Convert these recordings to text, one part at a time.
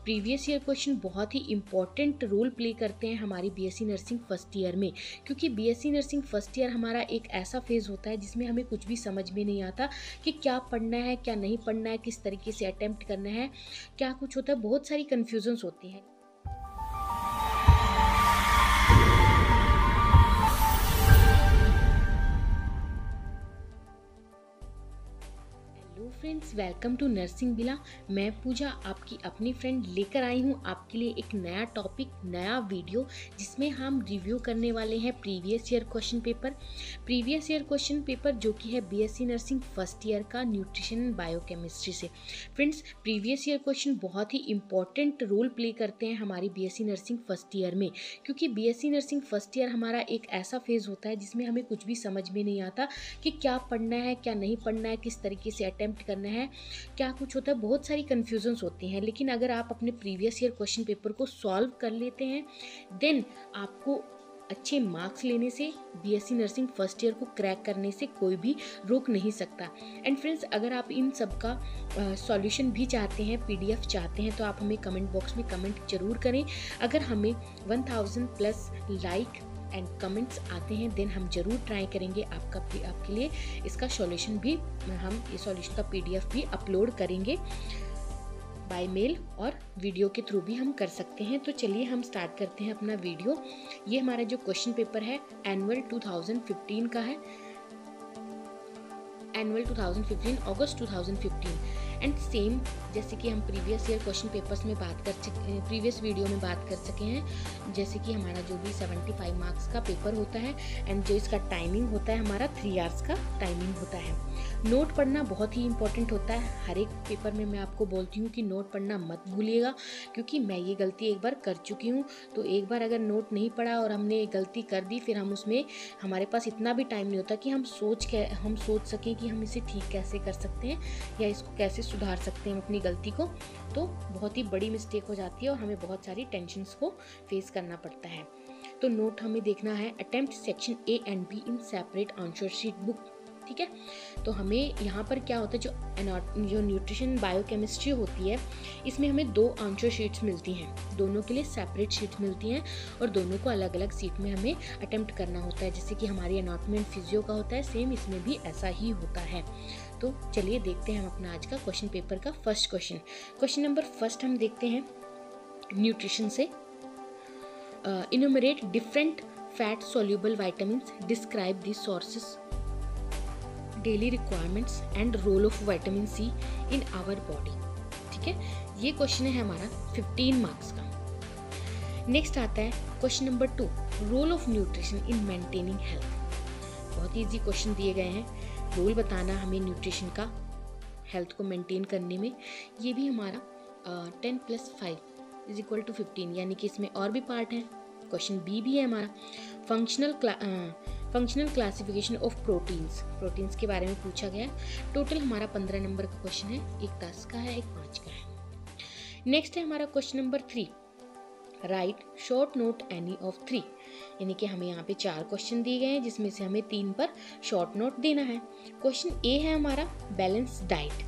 Previous year question बहुत ही important role play करते हैं हमारी बीएससी नर्सिंग फर्स्ट ईयर में, क्योंकि बीएससी नर्सिंग फर्स्ट ईयर हमारा एक ऐसा फेज़ होता है जिसमें हमें कुछ भी समझ में नहीं आता कि क्या पढ़ना है क्या नहीं पढ़ना है, किस तरीके से अटेम्प्ट करना है, क्या कुछ होता है, बहुत सारी कन्फ्यूजन्स होती हैं। Hello friends, welcome to nursing villa. मैं पूजा आपकी अपनी फ्रेंड लेकर आई हूँ आपके लिए एक नया टॉपिक, नया वीडियो, जिसमें हम रिव्यू करने वाले हैं प्रीवियस ईयर क्वेश्चन पेपर जो कि है बीएससी नर्सिंग फर्स्ट ईयर का न्यूट्रिशन एंड बायोकेमिस्ट्री से। फ्रेंड्स, प्रीवियस ईयर क्वेश्चन बहुत ही इंपॉर्टेंट रोल प्ले करते हैं हमारी बीएससी नर्सिंग फर्स्ट ईयर में, क्योंकि बीएससी नर्सिंग फर्स्ट ईयर हमारा एक ऐसा फेज़ होता है जिसमें हमें कुछ भी समझ में नहीं आता कि क्या पढ़ना है क्या नहीं पढ़ना है, किस तरीके से अटेम्प्ट करना है, क्या कुछ होता है, बहुत सारी कन्फ्यूजन्स होती हैं। लेकिन अगर आप अपने प्रीवियस ईयर क्वेश्चन पेपर को सॉल्व कर लेते हैं, देन आपको अच्छे मार्क्स लेने से, बीएससी नर्सिंग फर्स्ट ईयर को क्रैक करने से कोई भी रोक नहीं सकता। एंड फ्रेंड्स, अगर आप इन सब का सॉल्यूशन भी चाहते हैं, पीडीएफ चाहते हैं, तो आप हमें कमेंट बॉक्स में कमेंट जरूर करें। अगर हमें 1000 प्लस लाइक एंड कमेंट्स आते हैं, देन हम जरूर ट्राई करेंगे आपके लिए इसका सॉल्यूशन भी, हम इस सॉल्यूशन का पीडीएफ भी अपलोड करेंगे बाय मेल, और वीडियो के थ्रू भी हम कर सकते हैं। तो चलिए हम स्टार्ट करते हैं अपना वीडियो। ये हमारा जो क्वेश्चन पेपर है एनुअल 2015 का है, एनुअल 2015 अगस्त 2015। एंड सेम जैसे कि हम प्रीवियस ईयर क्वेश्चन पेपर्स में बात कर सके, प्रीवियस वीडियो में बात कर सके हैं, जैसे कि हमारा जो भी 75 मार्क्स का पेपर होता है एंड जो इसका टाइमिंग होता है हमारा 3 आवर्स का टाइमिंग होता है। नोट पढ़ना बहुत ही इंपॉर्टेंट होता है। हर एक पेपर में मैं आपको बोलती हूँ कि नोट पढ़ना मत भूलिएगा, क्योंकि मैं ये गलती एक बार कर चुकी हूँ। तो एक बार अगर नोट नहीं पढ़ा और हमने गलती कर दी, फिर हम उसमें, हमारे पास इतना भी टाइम नहीं होता कि हम सोच सकें कि हम इसे ठीक कैसे कर सकते हैं या इसको कैसे सुधार सकते हैं अपनी गलती को। तो बहुत ही बड़ी मिस्टेक हो जाती है और हमें बहुत सारी टेंशन्स को फेस करना पड़ता है। तो नोट हमें देखना है, attempt section A and B in separate answer sheet book. ठीक है, तो हमें यहाँ पर क्या होता है, जो न्यूट्रिशन बायोकेमिस्ट्री होती है, इसमें हमें 2 आंसर शीट्स मिलती हैं, दोनों के लिए सेपरेट शीट्स मिलती हैं और दोनों को अलग अलग सीट में हमें अटेम्प्ट करना होता है। जैसे कि हमारी एनाटॉमी एंड फिजियो का होता है, सेम इसमें भी ऐसा ही होता है। तो चलिए देखते हैं हम अपना आज का क्वेश्चन पेपर का फर्स्ट क्वेश्चन नंबर फर्स्ट हम देखते हैं न्यूट्रिशन से। Enumerate different fat soluble vitamins, describe the sources, daily requirements and role of vitamin C in our body. ठीक है, ये क्वेश्चन है हमारा 15 मार्क्स का। नेक्स्ट आता है question number 2, role of nutrition in maintaining health. बहुत इजी क्वेश्चन दिए गए हैं, रोल बताना हमें न्यूट्रिशन का हेल्थ को मेंटेन करने में। ये भी हमारा 10 + 5 = 15, यानी कि इसमें और भी पार्ट हैं। क्वेश्चन बी भी है हमारा, फंक्शनल क्लासिफिकेशन ऑफ प्रोटीन्स के बारे में पूछा गया है। टोटल हमारा 15 नंबर का क्वेश्चन है, एक 10 का है, एक 5 का है। नेक्स्ट है हमारा question number 3, write short note any of 3, यानी कि हमें यहाँ पे 4 क्वेश्चन दिए गए हैं जिसमें से हमें 3 पर शॉर्ट नोट देना है। क्वेश्चन ए है हमारा बैलेंस डाइट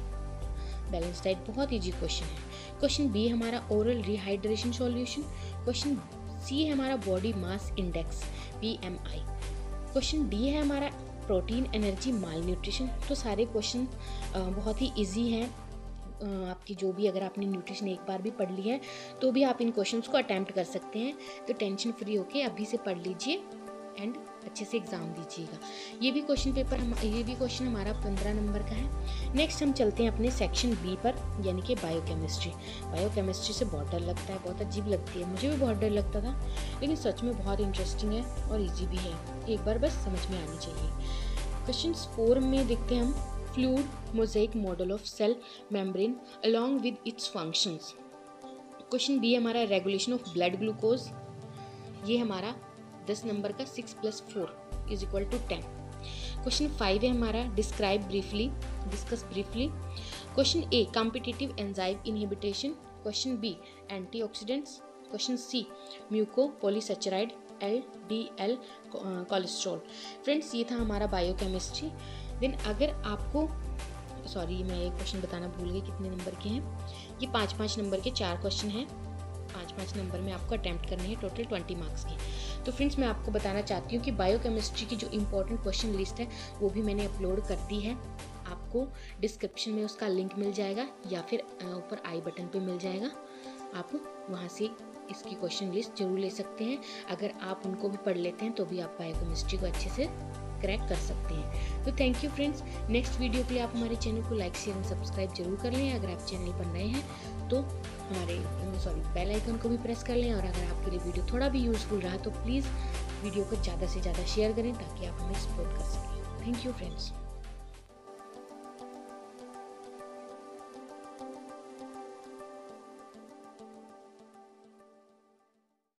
बहुत इजी क्वेश्चन है। क्वेश्चन बी हमारा oral rehydration solution. Question C है हमारा body mass index BMI। Question D है हमारा प्रोटीन एनर्जी माल न्यूट्रिशन। तो सारे क्वेश्चन बहुत ही इजी हैं। आपकी जो भी, अगर आपने न्यूट्रिशन एक बार भी पढ़ ली है तो भी आप इन क्वेश्चंस को अटैम्प्ट कर सकते हैं। तो टेंशन फ्री होके अभी से पढ़ लीजिए एंड अच्छे से एग्जाम दीजिएगा। ये भी क्वेश्चन हमारा 15 नंबर का है। नेक्स्ट हम चलते हैं अपने सेक्शन बी पर, यानी कि बायोकेमिस्ट्री से बहुत डर लगता है, बहुत अजीब लगती है, मुझे भी बहुत डर लगता था, लेकिन सच में बहुत इंटरेस्टिंग है और ईजी भी है, एक बार बस समझ में आनी चाहिए। क्वेश्चन 4 में देखते हैं हम, fluid mosaic model of cell membrane along with its functions. Question B हमारा रेगुलेशन ऑफ ब्लड ग्लूकोज, ये हमारा 10 नंबर का 6 + 4 = 10। क्वेश्चन 5 है हमारा discuss briefly. Question A competitive enzyme inhibition. Question B antioxidants. Question C mucopolysaccharide LDL cholesterol. Friends, ये था हमारा biochemistry. Then अगर आपको, सॉरी मैं एक क्वेश्चन बताना भूल गई, कितने नंबर के हैं, ये 5-5 नंबर के 4 क्वेश्चन हैं, 5-5 नंबर में आपको अटैम्प्ट करने हैं, टोटल 20 मार्क्स की। तो फ्रेंड्स मैं आपको बताना चाहती हूँ कि बायोकेमिस्ट्री की जो इम्पोर्टेंट क्वेश्चन लिस्ट है वो भी मैंने अपलोड कर दी है। आपको डिस्क्रिप्शन में उसका लिंक मिल जाएगा या फिर ऊपर आई बटन पे मिल जाएगा, आप वहाँ से इसकी क्वेश्चन लिस्ट जरूर ले सकते हैं। अगर आप उनको भी पढ़ लेते हैं तो भी आप बायोकेमिस्ट्री को अच्छे से क्रैक कर सकते हैं। तो thank you friends. Next video के लिए आप हमारे चैनल को लाइक शेयर एंड सब्सक्राइब जरूर कर लें। अगर आप चैनल पर नए हैं तो हमारे बेल आइकन को भी प्रेस कर लें। और अगर आपके लिए वीडियो थोड़ा भी यूजफुल रहा तो प्लीज़ वीडियो को ज़्यादा से ज़्यादा शेयर करें ताकि आप हमें सपोर्ट कर सकें। Thank you friends.